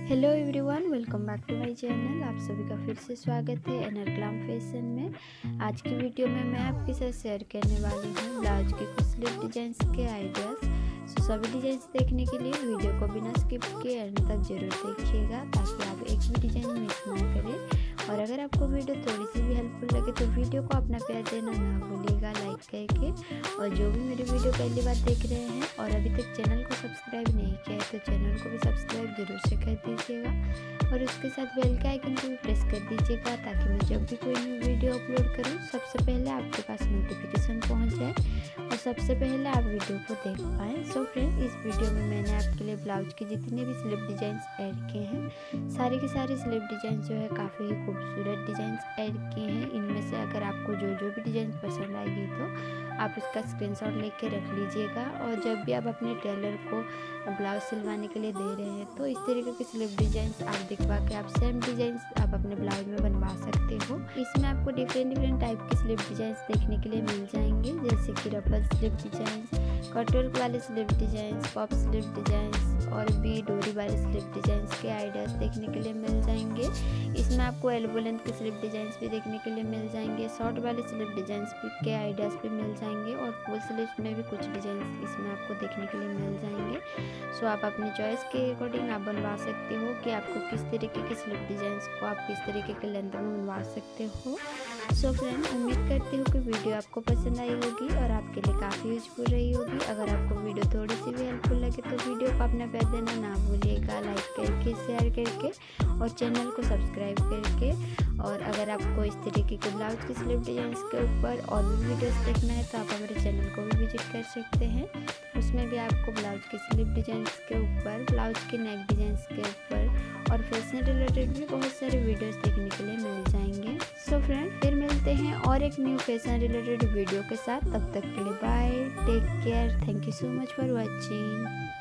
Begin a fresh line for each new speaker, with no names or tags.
Hello everyone, welcome back to my channel. आप सभी का फिर से स्वागत है एनर ग्लैम फैशन में। आज की वीडियो में मैं आपके साथ शेयर करने वाली हूँ ब्लाउज के कुछ स्लीव डिजाइंस के आइडियाज़। सो सभी डिजाइंस देखने के लिए वीडियो को बिना स्किप किए एंड तक जरूर देखिएगा ताकि आप एक भी डिजाइन मिस ना करें। और अगर आपको वीडियो थोड़ी सी भी हेल्पफुल लगे तो वीडियो को अपना प्यार देना ना भूलिएगा लाइक करके। और जो भी मेरे वीडियो पहली बार देख रहे हैं और अभी तक चैनल को सब्सक्राइब नहीं किया है तो चैनल को भी सब्सक्राइब जरूर से कर दीजिएगा और उसके साथ बेल के आइकन को भी प्रेस कर दीजिएगा ताकि मैं जब भी कोई न्यू वीडियो अपलोड करूं सबसे पहले आपके पास नोटिफिकेशन पहुंच जाए और सबसे पहले आप वीडियो को देख पाएँ। सो फ्रेंड, इस वीडियो में मैंने आपके लिए ब्लाउज के जितने भी स्लिप डिजाइंस ऐड किए हैं सारे के सारे स्लिप डिजाइन जो है काफ़ी ही खूबसूरत डिजाइंस ऐड किए हैं। इनमें से अगर आपको जो भी डिजाइन पसंद आएगी तो आप उसका स्क्रीनशॉट लेके रख लीजिएगा और जब भी आप अपने टेलर को ब्लाउज सिलवाने के लिए दे रहे हैं तो इस तरीके के स्लिप डिजाइंस आप दिखवा के आप सेम डिजाइंस आप अपने ब्लाउज में बनवा सकते हो। इसमें आपको डिफरेंट टाइप के स्लिप डिजाइंस देखने के लिए मिल जाएंगे, जैसे कि रफल स्लिप डिजाइंस, कटवर्क वाले sleeve designs, puff sleeve designs और भी डोरी वाले स्लिप डिजाइंस के आइडियाज़ देखने के लिए मिल जाएंगे। इसमें आपको एल्बो लेंथ के स्लिप डिजाइंस भी देखने के लिए मिल जाएंगे, शॉर्ट वाले स्लिप डिजाइंस के आइडियाज़ भी मिल जाएंगे और फुल स्लीव्स में भी कुछ डिजाइंस इसमें आपको देखने के लिए मिल जाएंगे। सो आप अपनी चॉइस के अकॉर्डिंग आप बनवा सकते हो कि आपको किस तरीके के स्लिप डिजाइंस को आप किस तरीके के लेंथ में बनवा सकते हो। सो फ्रेंड, उम्मीद करती हूँ कि वीडियो आपको पसंद आई होगी और आपके लिए काफ़ी यूजफुल रही होगी। अगर आपको वीडियो थोड़ी सी भी हेल्पफुल लगे तो वीडियो को अपना प्यार देना ना भूलिएगा लाइक करके, शेयर करके और चैनल को सब्सक्राइब करके। और अगर आपको इस तरीके के ब्लाउज के स्लिप डिजाइंस के ऊपर और भी वीडियोस देखना है तो आप हमारे चैनल को भी विजिट कर सकते हैं। उसमें भी आपको ब्लाउज के स्लिप डिजाइंस के ऊपर, ब्लाउज के नेक डिजाइंस के ऊपर और फैशन रिलेटेड भी बहुत सारे वीडियोस देखने के लिए मिल जाएंगे। सो फ्रेंड, फिर मिलते हैं और एक न्यू फैशन रिलेटेड वीडियो के साथ। तब तक के लिए bye, take care, thank you so much for watching.